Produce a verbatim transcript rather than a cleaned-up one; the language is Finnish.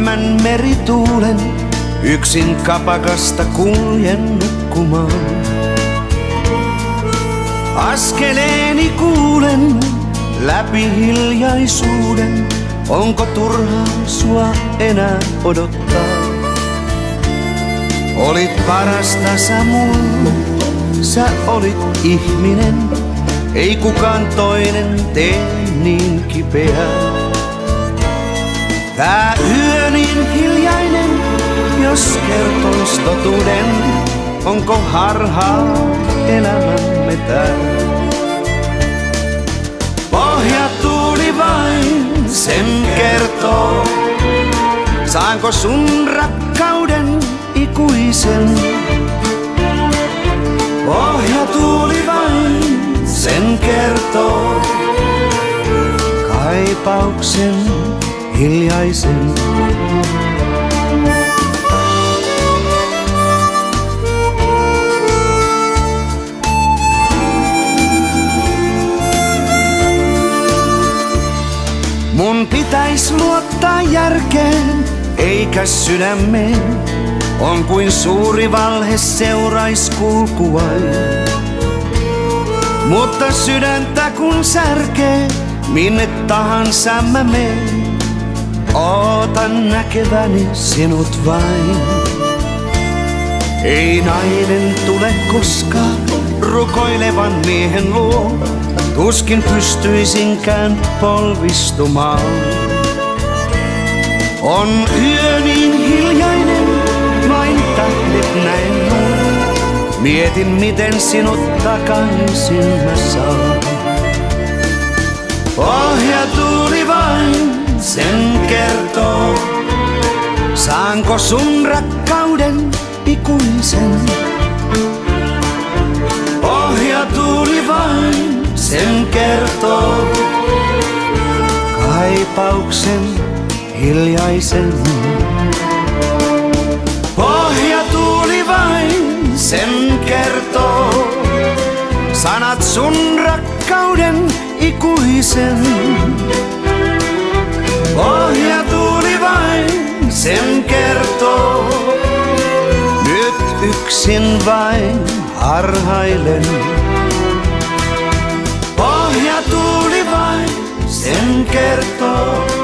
kylmän merituulen yksin kapakasta kuljen nukkumaan. Askeleeni kuulen läpi hiljaisuuden, onko turhaa sua enää odottaa? Olit parasta sä mulle, sä olit ihminen, ei kukaan toinen tee niin kipeää. Tää yö niin hiljainen, jos kertois totuuden, onko harhaa elämämme tää? Pohjatuuli vain sen kertoo, saanko sun rakkauden ikuisen? Pohjatuuli vain sen kertoo, kaipauksen hiljaisen. Mun pitäis luottaa järkeen eikä sydämeen, on kuin suuri valhe seurais kulkuain. Mutta sydäntä kun särkee, minne tahansa mä menen, ootan näkeväni sinut vain. Ei nainen tule koskaan rukoilevan miehen luo, tuskin pystyisinkään polvistumaan. On yö niin hiljainen, vain tähdet näen nuo, mietin miten sinut takaisin mä saan. Pohjatuuli vain sen kertoo, saanko sun rakkauden ikuisen? Pohjatuuli vain sen kertoo, kaipauksen hiljaisen. Pohjatuuli vain sen kertoo, sanat sun rakkauden ikuisen. Pohjatuuli vain sen kertoo, nyt yksin vain harhailen. Pohjatuuli vain sen kertoo,